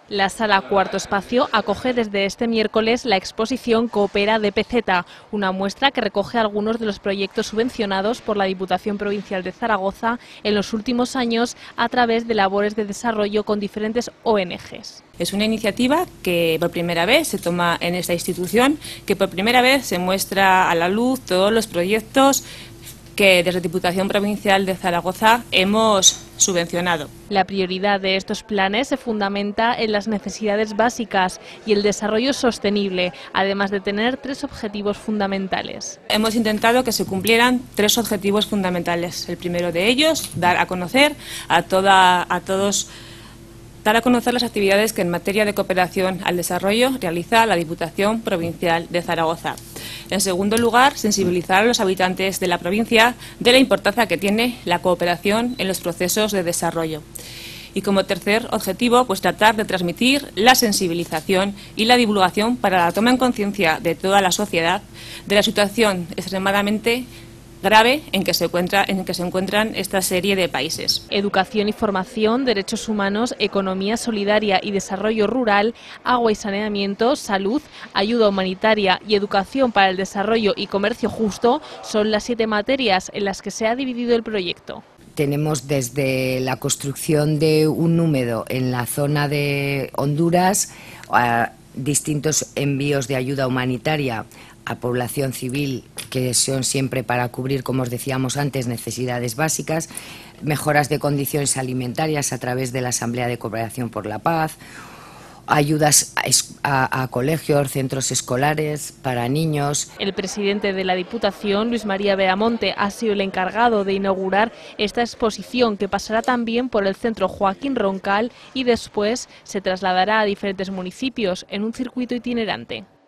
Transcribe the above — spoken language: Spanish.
La Sala Cuarto Espacio acoge desde este miércoles la exposición Coopera DPZ, una muestra que recoge algunos de los proyectos subvencionados por la Diputación Provincial de Zaragoza en los últimos años a través de labores de desarrollo con diferentes ONGs. Es una iniciativa que por primera vez se toma en esta institución, que por primera vez se muestra a la luz todos los proyectos que desde Diputación Provincial de Zaragoza hemos subvencionado. La prioridad de estos planes se fundamenta en las necesidades básicas y el desarrollo sostenible, además de tener tres objetivos fundamentales. Hemos intentado que se cumplieran tres objetivos fundamentales. El primero de ellos, dar a conocer dar a conocer las actividades que en materia de cooperación al desarrollo realiza la Diputación Provincial de Zaragoza. En segundo lugar, sensibilizar a los habitantes de la provincia de la importancia que tiene la cooperación en los procesos de desarrollo. Y como tercer objetivo, pues tratar de transmitir la sensibilización y la divulgación para la toma en conciencia de toda la sociedad de la situación extremadamente grave en que se encuentran esta serie de países. Educación y formación, derechos humanos, economía solidaria y desarrollo rural, agua y saneamiento, salud, ayuda humanitaria y educación para el desarrollo y comercio justo son las 7 materias en las que se ha dividido el proyecto. Tenemos desde la construcción de un húmedo en la zona de Honduras, a distintos envíos de ayuda humanitaria a población civil, que son siempre para cubrir, como os decíamos antes, necesidades básicas, mejoras de condiciones alimentarias a través de la Asamblea de Cooperación por la Paz, ayudas a colegios, centros escolares para niños. El presidente de la Diputación, Luis María Beamonte, ha sido el encargado de inaugurar esta exposición, que pasará también por el centro Joaquín Roncal y después se trasladará a diferentes municipios en un circuito itinerante.